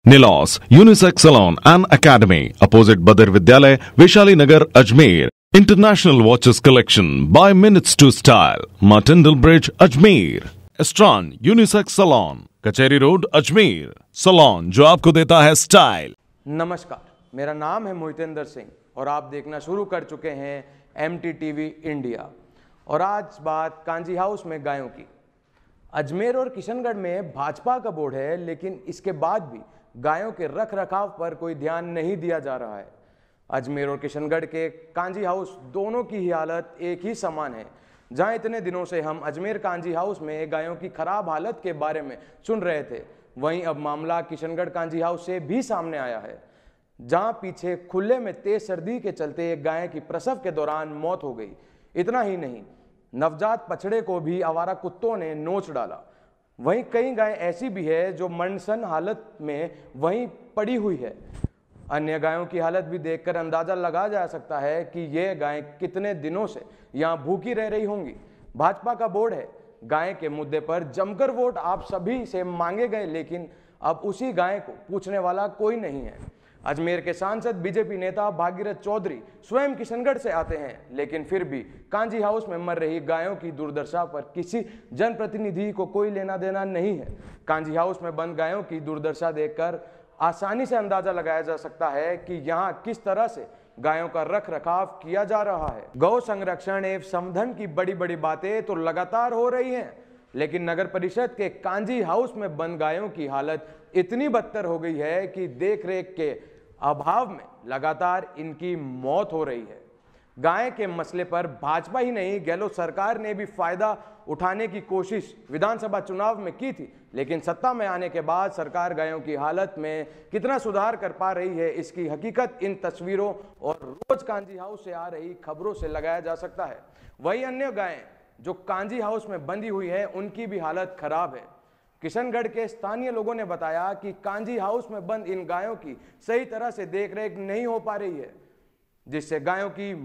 Nilos Unisex Salon and Academy, opposite Badr Vidyalay, Vaishali Nagar, Ajmer. International Watches Collection by Minutes to Style, Martindale Bridge, Ajmer. Estran Unisex Salon, कचहरी road, Ajmer. Salon जो आपको देता है style. नमस्कार, मेरा नाम है मोहितेंद्र सिंह और आप देखना शुरू कर चुके हैं MTTV इंडिया. और आज बात कांजी हाउस में गायों की. अजमेर और किशनगढ़ में भाजपा का बोर्ड है, लेकिन इसके बाद भी गायों के रख रखाव पर कोई ध्यान नहीं दिया जा रहा है. अजमेर और किशनगढ़ के कांजी हाउस दोनों की ही हालत एक ही समान है. जहां इतने दिनों से हम अजमेर कांजी हाउस में गायों की खराब हालत के बारे में सुन रहे थे, वहीं अब मामला किशनगढ़ कांजी हाउस से भी सामने आया है, जहां पीछे खुले में तेज सर्दी के चलते एक गाय की प्रसव के दौरान मौत हो गई. इतना ही नहीं, नवजात बछड़े को भी आवारा कुत्तों ने नोच डाला. वहीं कई गाय ऐसी भी है जो मनसन हालत में वहीं पड़ी हुई है. अन्य गायों की हालत भी देखकर अंदाजा लगा जा सकता है कि ये गाय कितने दिनों से यहाँ भूखी रह रही होंगी. भाजपा का बोर्ड है, गाय के मुद्दे पर जमकर वोट आप सभी से मांगे गए, लेकिन अब उसी गाय को पूछने वाला कोई नहीं है. अजमेर के सांसद बीजेपी नेता भागीरथ चौधरी स्वयं किशनगढ़ से आते हैं, लेकिन फिर भी कांजी हाउस में मर रही गायों की दुर्दशा पर किसी जनप्रतिनिधि को कोई लेना देना नहीं है. कांजी हाउस में बंद गायों की दुर्दशा देखकर आसानी से अंदाजा लगाया जा सकता है कि यहाँ किस तरह से गायों का रख रखाव किया जा रहा है. गौ संरक्षण एवं संवर्धन की बड़ी बड़ी बातें तो लगातार हो रही हैं, लेकिन नगर परिषद के कांजी हाउस में बंद गायों की हालत इतनी बदतर हो गई है कि देखरेख के अभाव में लगातार इनकी मौत हो रही है. गाय के मसले पर भाजपा ही नहीं, गहलोत सरकार ने भी फायदा उठाने की कोशिश विधानसभा चुनाव में की थी, लेकिन सत्ता में आने के बाद सरकार गायों की हालत में कितना सुधार कर पा रही है, इसकी हकीकत इन तस्वीरों और रोज कांजी हाउस से आ रही खबरों से लगाया जा सकता है. वही अन्य गायें जो कांजी हाउस में बंधी हुई है, उनकी भी हालत खराब है. किशनगढ़ के स्थानीय लोगों ने बताया कि कांजी हाउस में बंद इन गायों की सही तरह से देखरेख नहीं हो पा रही है, जिससे गायों की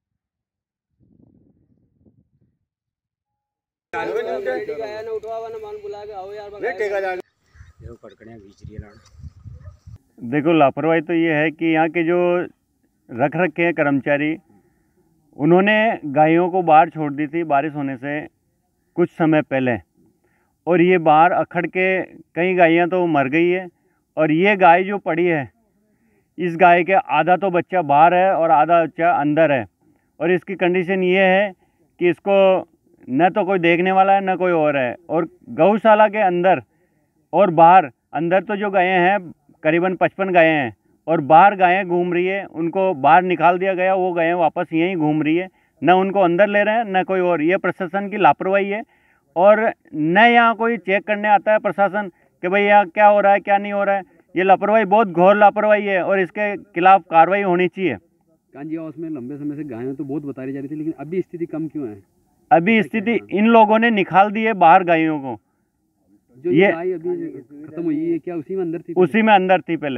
देखो, लापरवाही तो ये है कि यहाँ के जो रख रखे हैं कर्मचारी, उन्होंने गायों को बाहर छोड़ दी थी बारिश होने से कुछ समय पहले, और ये बाहर अखड़ के कई गायें तो मर गई है. और ये गाय जो पड़ी है, इस गाय के आधा तो बच्चा बाहर है और आधा बच्चा अंदर है. और इसकी कंडीशन ये है कि इसको न तो कोई देखने वाला है न कोई और है. और गौशाला के अंदर और बाहर, अंदर तो जो गायें हैं करीबन 55 गायें हैं, और बाहर गायें घूम रही है. उनको बाहर निकाल दिया गया, वो गायें वापस यहीं घूम रही है. न उनको अंदर ले रहे हैं न कोई और. ये प्रशासन की लापरवाही है. और न यहाँ कोई चेक करने आता है प्रशासन कि भाई यहाँ क्या हो रहा है क्या नहीं हो रहा है. ये लापरवाही बहुत घोर लापरवाही है और इसके खिलाफ कार्रवाई होनी चाहिए. कांजी हाउस में लंबे समय से गायें तो बहुत बता जा रही थी, लेकिन अभी स्थिति कम क्यों है? अभी स्थिति इन लोगों ने निकाल दी है बाहर गायों को. जो ये गाय अभी खत्म हुई है, क्या उसी में अंदर थी? उसी में अंदर थी पहले.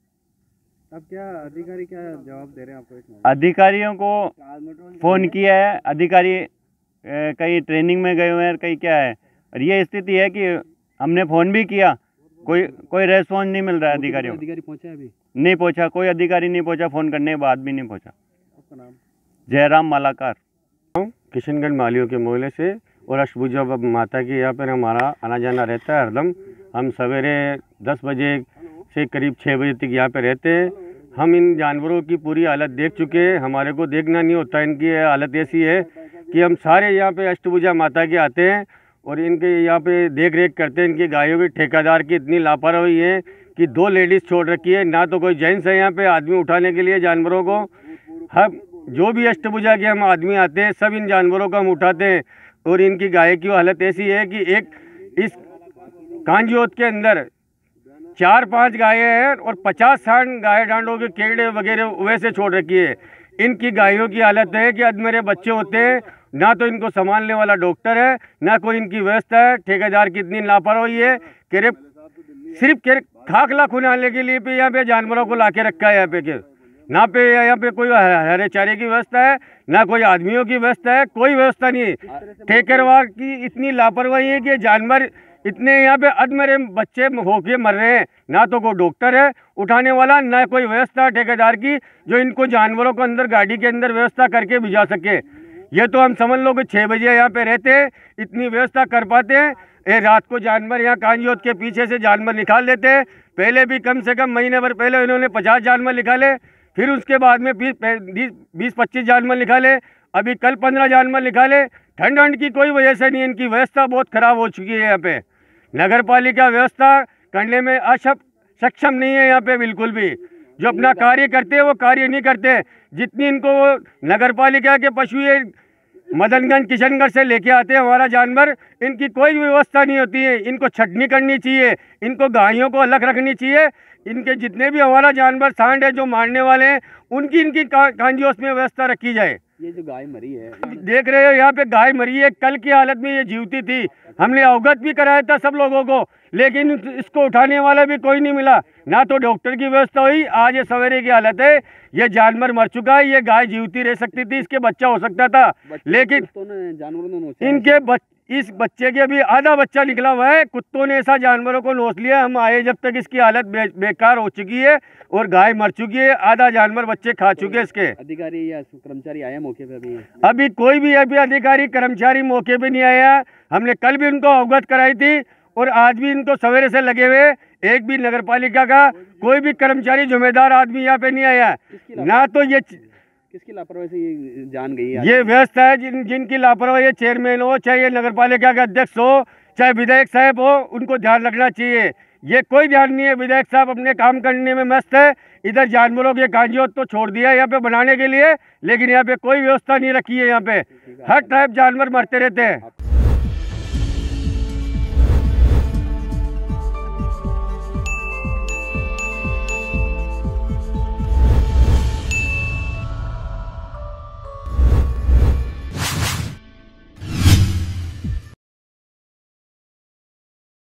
अब क्या अधिकारी क्या जवाब दे रहे हैं आपको? अधिकारियों को फोन किया है, अधिकारी कई ट्रेनिंग में गए हुए हैं, कई क्या है. और ये स्थिति है कि हमने फ़ोन भी किया, कोई रेस्पॉन्स नहीं मिल रहा है अधिकारियों. अधिकारी पहुंचा अभी? नहीं पहुंचा, कोई अधिकारी नहीं पहुंचा. फ़ोन करने के बाद भी नहीं पहुंचा. आपका नाम? जयराम मालाकार. किशनगढ़ मालियों के मोहल्ले से, और अष्टभुजा माता के यहाँ पर हमारा आना जाना रहता है हरदम. हम सवेरे 10 बजे से करीब 6 बजे तक यहाँ पे रहते हैं. हम इन जानवरों की पूरी हालत देख चुके हैं, हमारे को देखना नहीं होता. इनकी हालत ऐसी है कि हम सारे यहाँ पे अष्टभुजा माता के आते हैं और इनके यहाँ पे देख रेख करते हैं. इनकी गायों की ठेकेदार की इतनी लापरवाही है कि 2 लेडीज़ छोड़ रखी है, ना तो कोई जेंट्स है यहाँ पे आदमी उठाने के लिए जानवरों को. हम जो भी अष्टभुजा के हम आदमी आते हैं, सब इन जानवरों को हम उठाते हैं. और इनकी गाय की हालत ऐसी है कि एक इस कांजियोत के अंदर 4-5 गायें हैं और 50-60 गाय डांडों के केड़े वगैरह वैसे छोड़ रखी है. इनकी गायों की हालत है कि आज मेरे बच्चे होते हैं, ना तो इनको संभालने वाला डॉक्टर है, ना कोई इनकी व्यवस्था है. ठेकेदार की इतनी लापरवाही है कि सिर्फ खाकला खुनाने के लिए पे यहाँ पे जानवरों को ला के रखा है. यहाँ पे ना पे यहाँ पे कोई हरे चारे की व्यवस्था है, ना कोई आदमियों की व्यवस्था है, कोई व्यवस्था नहीं है. ठेकेदार की इतनी लापरवाही है कि जानवर इतने यहाँ पे अधमरे बच्चे होके मर रहे हैं, ना तो कोई डॉक्टर है उठाने वाला, ना कोई व्यवस्था ठेकेदार की जो इनको जानवरों को अंदर गाड़ी के अंदर व्यवस्था करके भिजा सके। ये तो हम समझ लो कि 6 बजे यहाँ पे रहते हैं, इतनी व्यवस्था कर पाते हैं। ये रात को जानवर यहाँ कांजियोत के पीछे से जानवर निकाल देते हैं। पहले भी कम से कम महीने भर पहले इन्होंने 50 जानवर निकाले, फिर उसके बाद में 20-25 जानवर निकाले, अभी कल 15 जानवर निकाले। ठंड वंड की कोई वजह से नहीं, इनकी व्यवस्था बहुत खराब हो चुकी है। यहाँ पे नगर पालिका व्यवस्था करने में सक्षम नहीं है। यहाँ पे बिल्कुल भी जो अपना कार्य करते हैं वो कार्य नहीं करते। जितनी इनको नगर पालिका के पशु ये मदनगंज किशनगढ़ से लेके आते हैं हमारा जानवर, इनकी कोई व्यवस्था नहीं होती है। इनको छटनी करनी चाहिए, इनको गायों को अलग रखनी चाहिए। इनके जितने भी हमारा जानवर सांड है जो मारने वाले हैं इनकी कांजियोस में व्यवस्था रखी जाए। ये जो गाय मरी है, देख रहे हो यहाँ पे गाय मरी है, कल की हालत में ये जीवती थी। हमने अवगत भी कराया था सब लोगों को, लेकिन इसको उठाने वाला भी कोई नहीं मिला, ना तो डॉक्टर की व्यवस्था हुई। आज ये सवेरे की हालत है, ये जानवर मर चुका है। ये गाय जीवती रह सकती थी, इसके बच्चा हो सकता था, लेकिन जानवरों इस बच्चे के अभी आधा बच्चा निकला हुआ है। कुत्तों ने ऐसा जानवरों को नोच लिया। हम आए जब तक इसकी हालत बेकार हो चुकी है और गाय मर चुकी है, आधा जानवर बच्चे खा चुके हैं इसके। अधिकारी या कर्मचारी आया मौके पे? अभी कोई भी अधिकारी कर्मचारी मौके पे नहीं आया। हमने कल भी उनको अवगत कराई थी और आज भी इनको सवेरे से लगे हुए, एक भी नगर पालिका का कोई भी कर्मचारी जिम्मेदार आदमी यहाँ पे नहीं आया। ना तो ये किसकी लापरवाही से ये जान गई है? ये व्यवस्था है जिनकी लापरवाही है, चेयरमैन हो चाहे ये नगर पालिका के अध्यक्ष हो चाहे विधायक साहब हो, उनको ध्यान रखना चाहिए। ये कोई ध्यान नहीं है। विधायक साहब अपने काम करने में मस्त है, इधर जानवरों के कांजियोत तो छोड़ दिया है यहाँ पे बनाने के लिए, लेकिन यहाँ पे कोई व्यवस्था नहीं रखी है। यहाँ पे हर टाइप जानवर मरते रहते हैं।